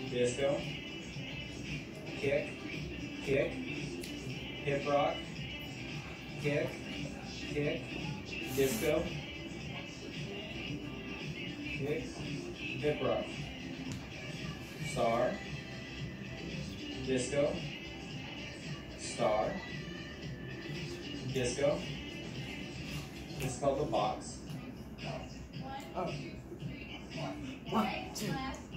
disco, kick, kick, hip rock, kick, kick, disco, kick, hip rock, star, disco, star, disco. This is called the box. Oh. 1, 2.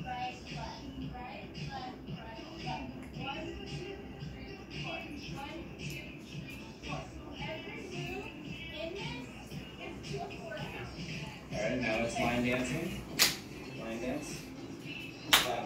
Alright, now it's line dancing. Line dance. Clap.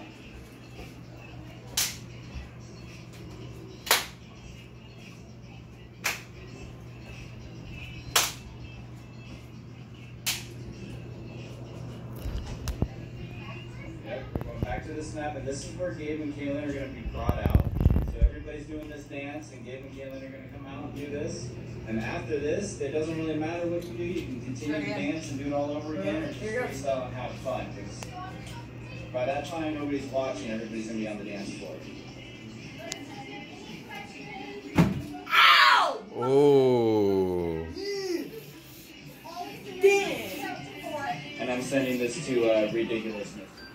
Yep, we're going back to the snap, and this is where Gabe and Kaylin are going to be brought out. So everybody's doing this dance, and Gabe and Kaylin are going to come out and do this. And after this, it doesn't really matter what you do. You can continue to dance and do it all over again, or just freestyle and have fun. Because by that time, nobody's watching. Everybody's going to be on the dance floor. Ow! Oh. Damn! And I'm sending this to Ridiculousness.